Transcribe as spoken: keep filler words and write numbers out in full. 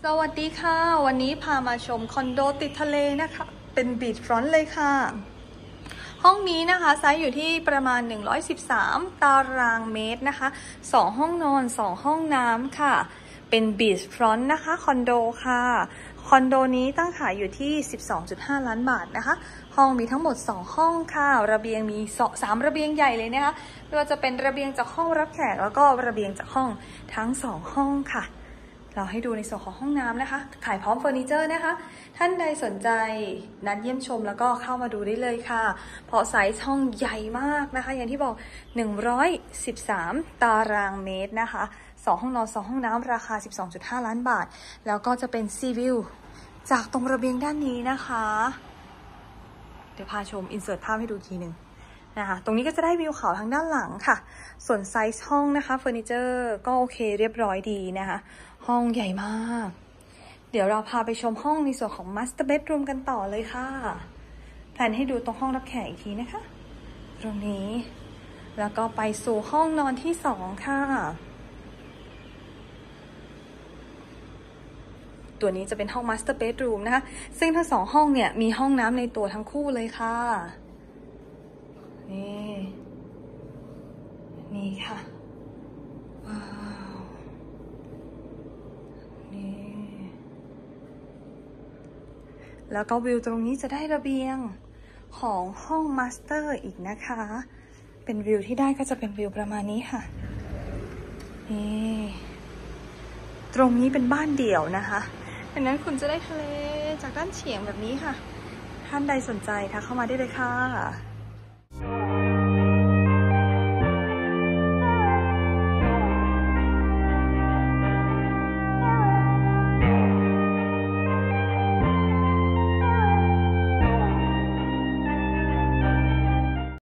สวัสดีค่ะวันนี้พามาชมคอนโดติดทะเลนะคะเป็นบีชฟรอนต์เลยค่ะห้องนี้นะคะไซส์อยู่ที่ประมาณหนึ่งร้อยสิบสามตารางเมตรนะคะสองห้องนอนสองห้องน้ำค่ะเป็นบีชฟรอนต์นะคะคอนโดค่ะคอนโดนี้ตั้งขายอยู่ที่ สิบสองจุดห้า ล้านบาทนะคะห้องมีทั้งหมดสองห้องค่ะระเบียงมีสามระเบียงใหญ่เลยนะคะไม่ว่าจะเป็นระเบียงจากห้องรับแขกแล้วก็ระเบียงจากห้องทั้งสองห้องค่ะเราให้ดูในส่วนของห้องน้ำนะคะขายพร้อมเฟอร์นิเจอร์นะคะท่านใดสนใจนัดเยี่ยมชมแล้วก็เข้ามาดูได้เลยค่ะเพราะไซส์ห้องใหญ่มากนะคะอย่างที่บอกหนึ่งร้อยสิบสามตารางเมตรนะคะสองห้องนอนสองห้องน้ำราคา สิบสองจุดห้า ล้านบาทแล้วก็จะเป็นซีวิวจากตรงระเบียงด้านนี้นะคะเดี๋ยวพาชมอินเสิร์ตภาพให้ดูทีหนึ่งนะคะตรงนี้ก็จะได้วิวเขาทางด้านหลังค่ะส่วนไซส์ห้องนะคะเฟอร์นิเจอร์ก็โอเคเรียบร้อยดีนะคะห้องใหญ่มากเดี๋ยวเราพาไปชมห้องในส่วนของ Master Bedroom กันต่อเลยค่ะแผนให้ดูตรงห้องรับแขกอีกทีนะคะตรงนี้แล้วก็ไปสู่ห้องนอนที่สองค่ะตัวนี้จะเป็นห้อง Master Bedroom นะคะซึ่งทั้งสองห้องเนี่ยมีห้องน้ำในตัวทั้งคู่เลยค่ะนี่นี่ค่ะว้าวนี่แล้วก็วิวตรงนี้จะได้ระเบียงของห้องมาสเตอร์อีกนะคะเป็นวิวที่ได้ก็จะเป็นวิวประมาณนี้ค่ะนี่ตรงนี้เป็นบ้านเดี่ยวนะคะดังนั้นคุณจะได้ทะเลจากด้านเฉียงแบบนี้ค่ะท่านใดสนใจทักเข้ามาได้เลยค่ะ